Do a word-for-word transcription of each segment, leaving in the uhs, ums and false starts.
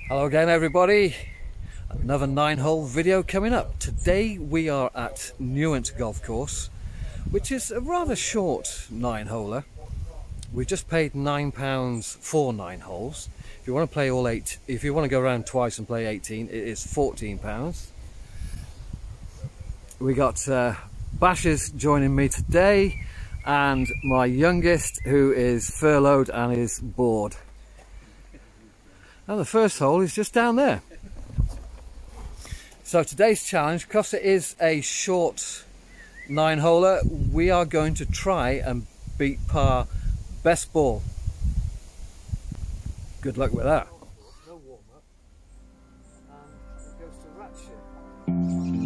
Hello again everybody, another nine hole video coming up. Today we are at Newent Golf Course, which is a rather short nine holer. We've just paid nine pounds for nine holes. If you want to play all eight, if you want to go around twice and play eighteen, it is fourteen pounds. We got uh, Bashers joining me today and my youngest, who is furloughed and is bored. And the first hole is just down there. So today's challenge, because it is a short nine holer, we are going to try and beat par best ball. Good luck with that. No warm up, and it goes to rat shit.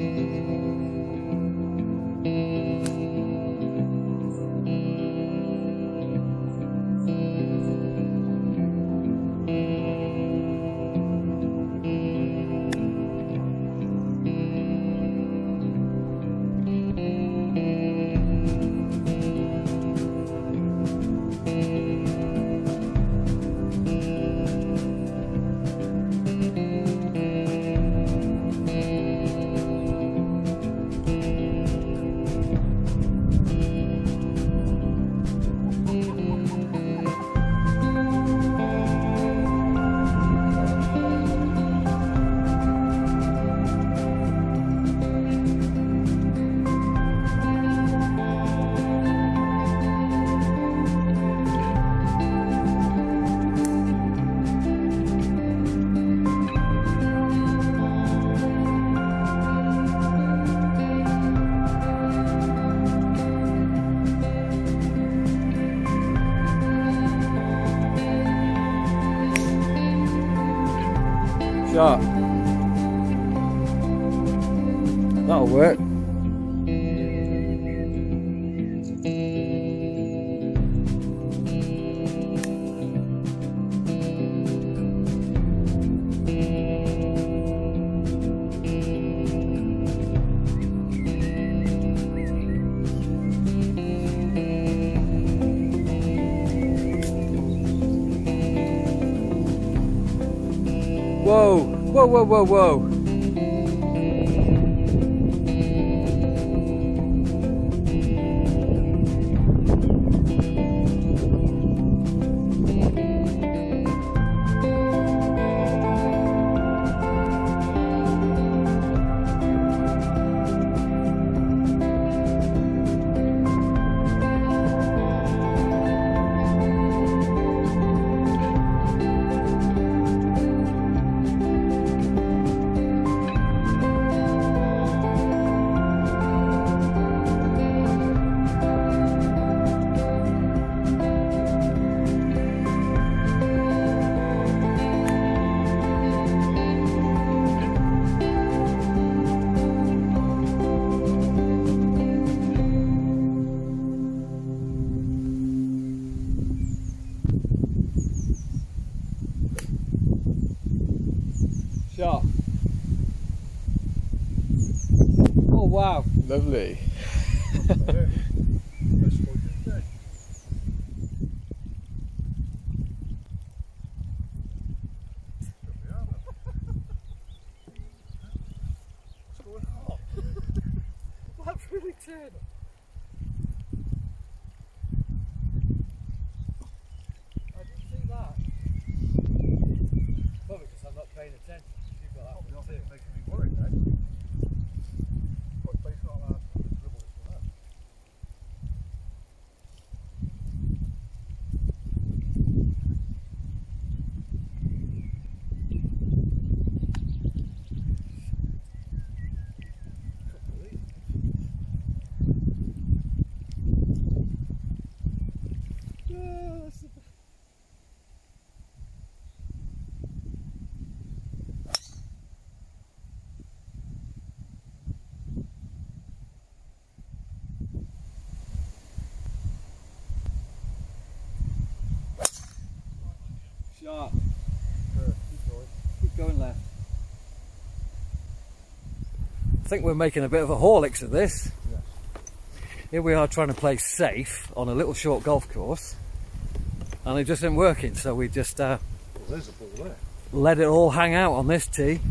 Shot. That'll work. Whoa, whoa, whoa, whoa, whoa. Shot. Oh wow. Lovely. That's really turned. I didn't see that. Probably because I'm not paying attention. You've got that one too. Making me worried then. But place not allowed to dribble it for that. Shot. Good. Keep going. Keep going left. I think we're making a bit of a Horlicks of this. Yes. Here we are trying to play safe on a little short golf course, and it just isn't working, so we just uh, Well, there's a ball there. let it all hang out on this tee.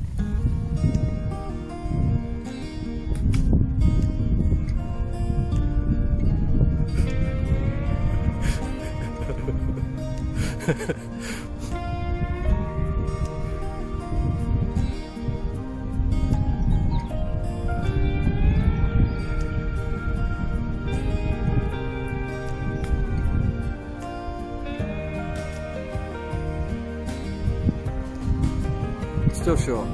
Still short.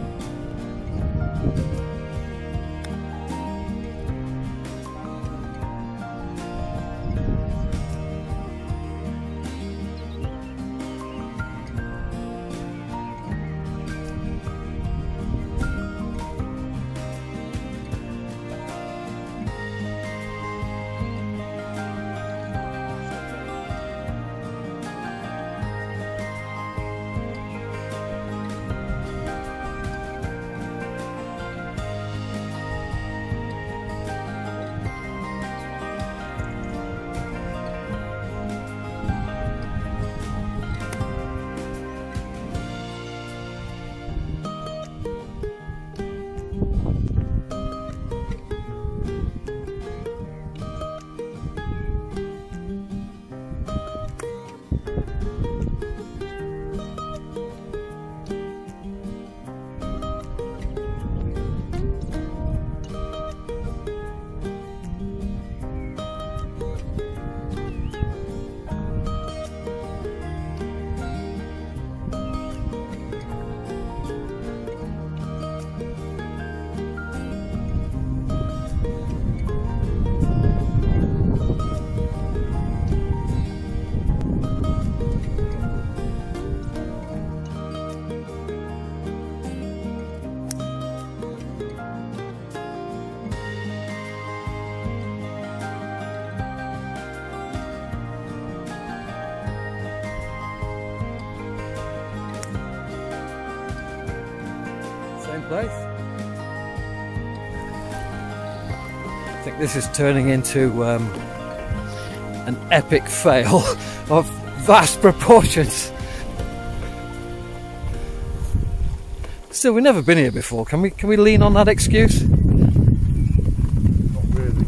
Same place. I think this is turning into um, an epic fail of vast proportions. Still, we've never been here before. Can we can we lean on that excuse? Not really.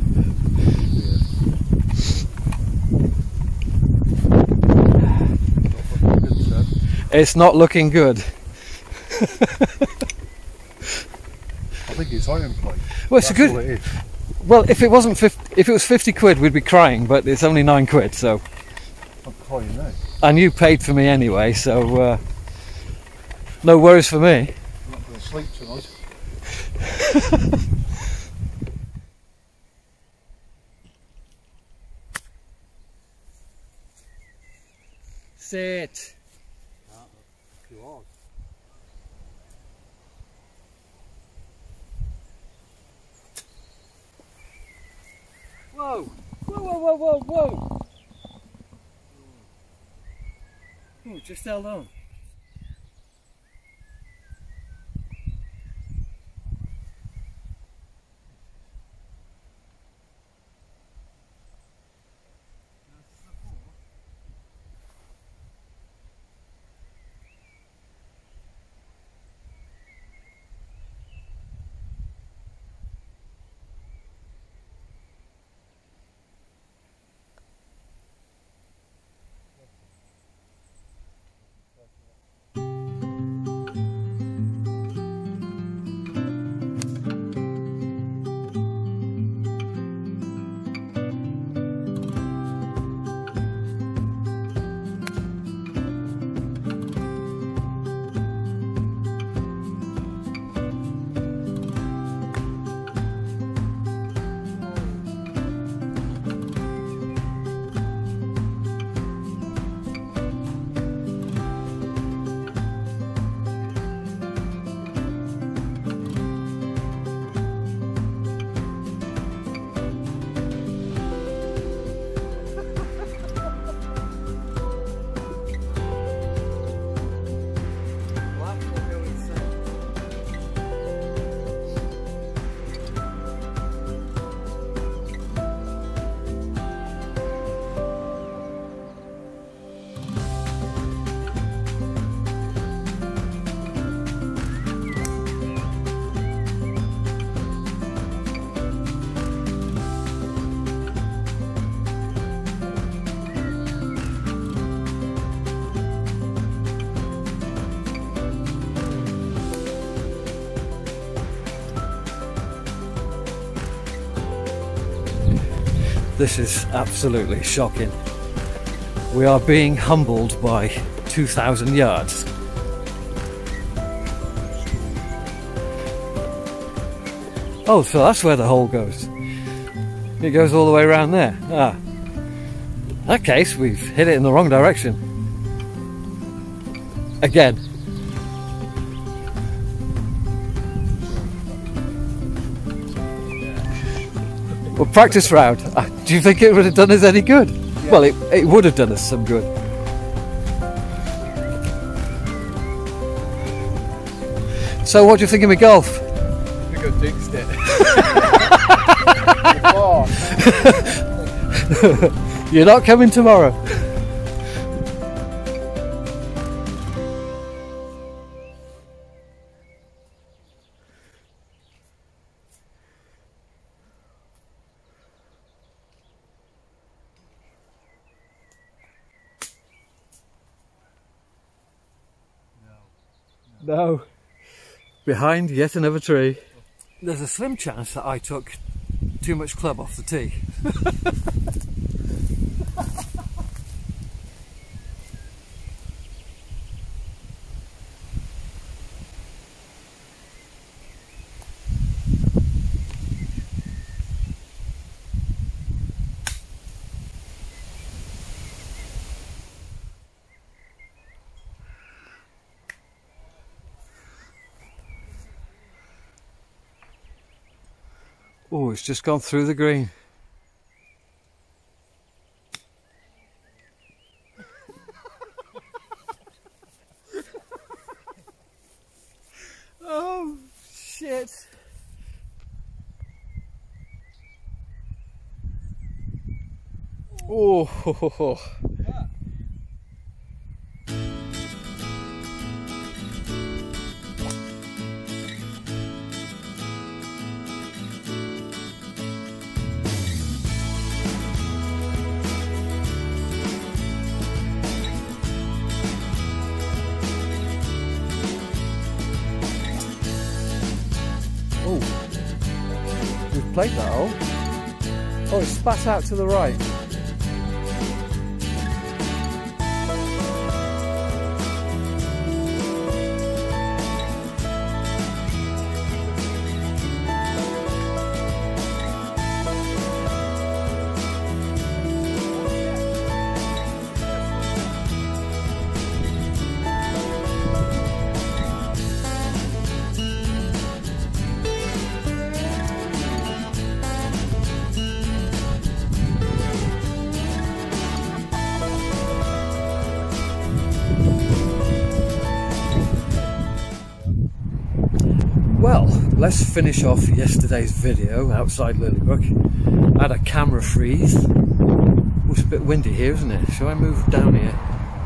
Yeah. It's not looking good. I think it's iron plate. Well, it's That's a good. all it is. Well, if it wasn't fifty, if it was fifty quid, we'd be crying. But it's only nine quid, so. I'm crying now. And you paid for me anyway, so uh, no worries for me. I'm not going to sleep tonight. Sit. Whoa! Whoa! Whoa! Whoa! Whoa! Whoa! Oh, just held on. This is absolutely shocking. We are being humbled by two thousand yards. Oh, so that's where the hole goes. It goes all the way around there. Ah. In that case, we've hit it in the wrong direction. Again. Well, practice round. Uh, do you think it would have done us any good? Yeah. Well, it, it would have done us some good. So what do you think of my golf? I think I jinxed it. You're not coming tomorrow. No. Behind yet another tree. There's a slim chance that I took too much club off the tee. Oh, it's just gone through the green. Oh, shit. Oh, ho, ho, ho. Oh, we've played that hole. Oh, it spat out to the right. Well, let's finish off yesterday's video outside Lillybrook. I had a camera freeze. Oh, it's a bit windy here, isn't it? Shall I move down here?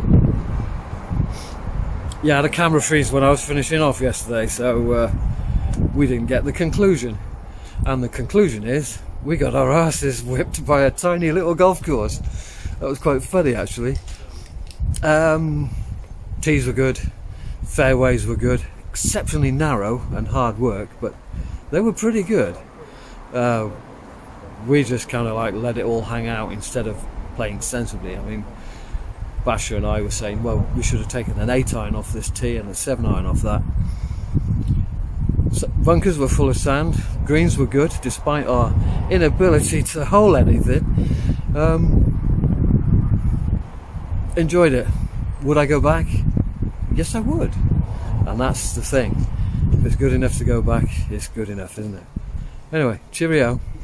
Yeah, I had a camera freeze when I was finishing off yesterday, so uh, we didn't get the conclusion. And the conclusion is, we got our asses whipped by a tiny little golf course. That was quite funny, actually. Um, tees were good, fairways were good. Exceptionally narrow and hard work, but they were pretty good. Uh, we just kind of like let it all hang out instead of playing sensibly. I mean, Basher and I were saying, well, we should have taken an eight iron off this tee and a seven iron off that. So, bunkers were full of sand, greens were good despite our inability to hole anything. Um, enjoyed it. Would I go back? Yes, I would. And that's the thing. If it's good enough to go back, it's good enough, isn't it? Anyway, cheerio.